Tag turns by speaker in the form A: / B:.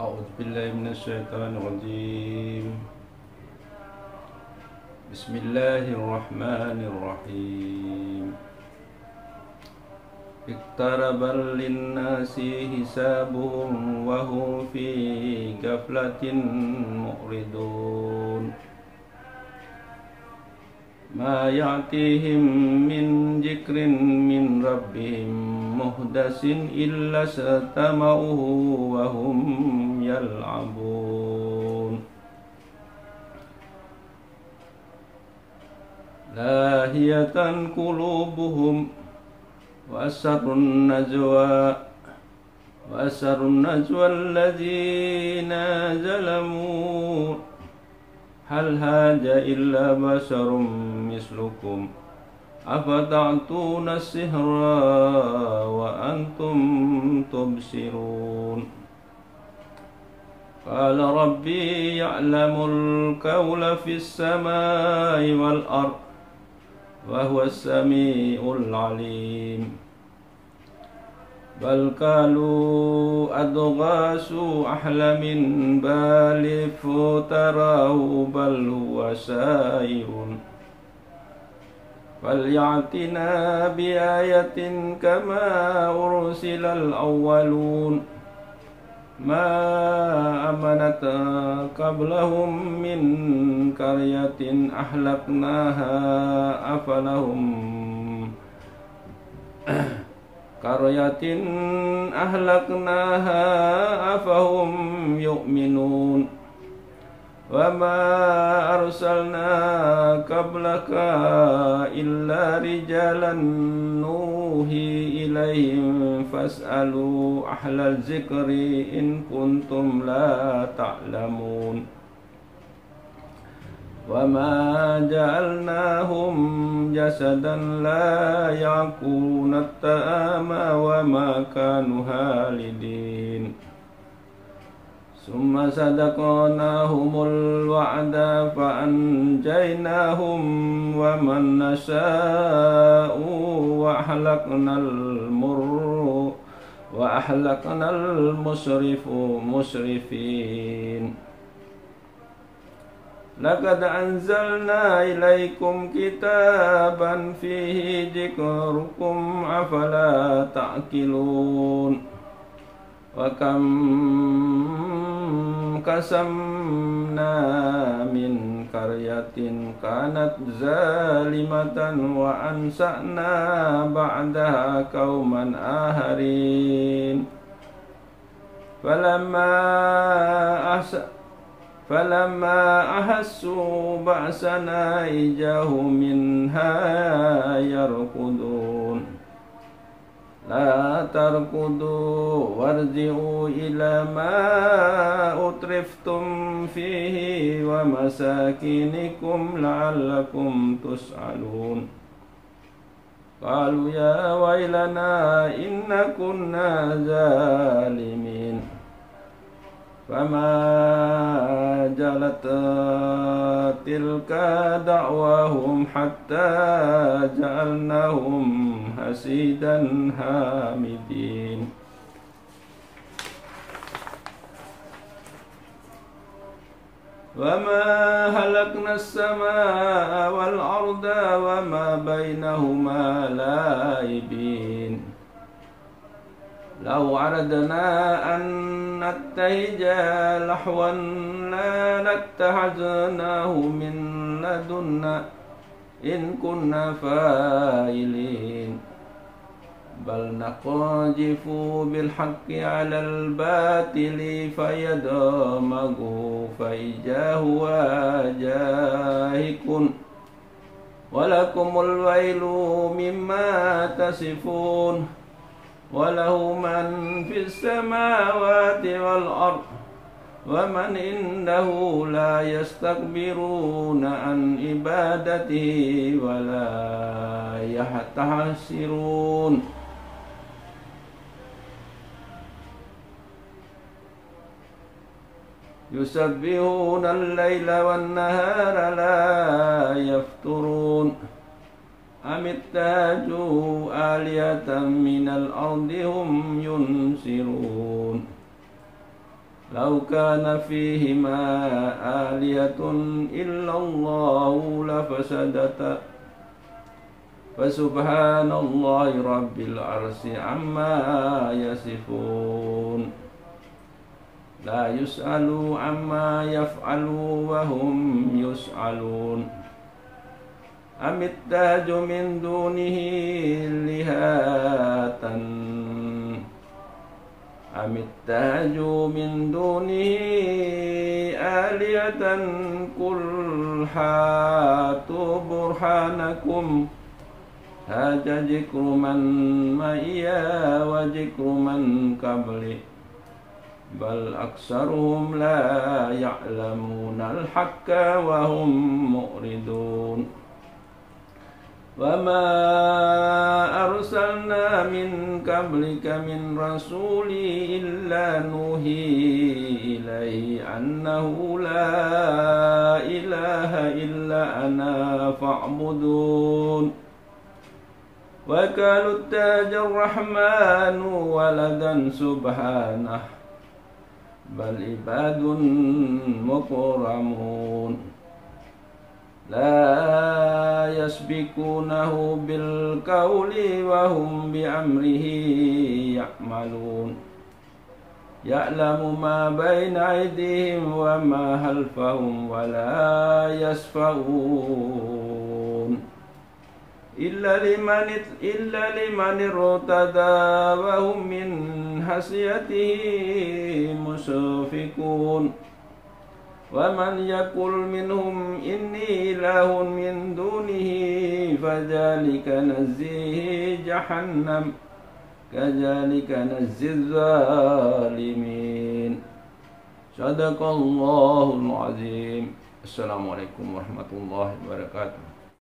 A: أعوذ بالله من الشيطان الرجيم. بسم الله الرحمن الرحيم. اقترب للناس حسابهم وهم في غفلة معرضون. ما يأتيهم من ذكر من ربهم محدث إلا استمعوه وهم يلعبون. لاهية قلوبهم وأسروا النجوى الذين ظلموا هل هذا إلا بشر مثلكم أفتأتون السحر وأنتم تبصرون. قال ربي يعلم القول في السماء والأرض وهو السميع العليم. بل قالوا أضغاث أحلام بل افتراه بل هو شاعر فليأتنا بآية كما أرسل الأولون. ما آمنت قبلهم من قرية أهلكناها أفهم يؤمنون. وما أرسلنا قبلك إلا رجالا نوحي إليهم فاسألوا أهل الذكر إن كنتم لا تعلمون. وما جعلناهم جسدا لا يأكلون الطعام وما كانوا خالدين. ثم صدقناهم الوعد فأنجيناهم ومن نشاء وأهلكنا المسرفين. لقد أنزلنا إليكم كتابا فيه ذكركم أفلا تعقلون. وكم قسمنا من قرية كانت ظالمة وأنشأنا بعدها قوما آخرين فلما أحسوا بأسنا إجاهم منها يركضون. لا تركضوا وارجعوا إلى ما أترفتم فيه ومساكنكم لعلكم تسألون. قالوا يا ويلنا إنا كنا ظالمين. فما زالت تلك دعواهم حتى جعلناهم حصيدا هامدين. وما خلقنا السماء والأرض وما بينهما لاعبين. لو أردنا أن نتخذ لهوا لاتخذناه من لدنا إن كنا فاعلين. بل نقذف بالحق على الباطل فيدمغه فإذا هو زاهق ولكم الويل مما تصفون. وله من في السماوات والأرض ومن عنده لا يستكبرون عن عبادته ولا يحتسرون. يسبحون الليل والنهار لا يفترون. أم اتخذوا آلهة من الأرض هم ينشرون لو كان فيهما آلهة إلا الله لفسدتا فسبحان الله رب العرش عما يصفون لا يسأل عما يفعل وهم يسألون أم اتخذوا من دونه آلهة قل هاتوا برهانكم هذا ذكر من معي وذكر من قبلي بل أكثرهم لا يعلمون الحق وهم معرضون وما أرسلنا من قبلك من رسول إلا نوحي إليه أنه لا إله إلا أنا فاعبدون وقالوا اتخذ الرحمن ولدا سبحانه بل عباد مكرمون لا يسبقونه بالقول وهم بأمره يعملون يعلم ما بين أيديهم وما خلفهم ولا يشفعون إلا لمن ارتضى وهم من خشيته مشفقون ومن يقل منهم إني إله من دونه فذلك نجزيه جهنم كذلك نجزي الظالمين صدق الله العظيم. السلام عليكم ورحمة الله وبركاته.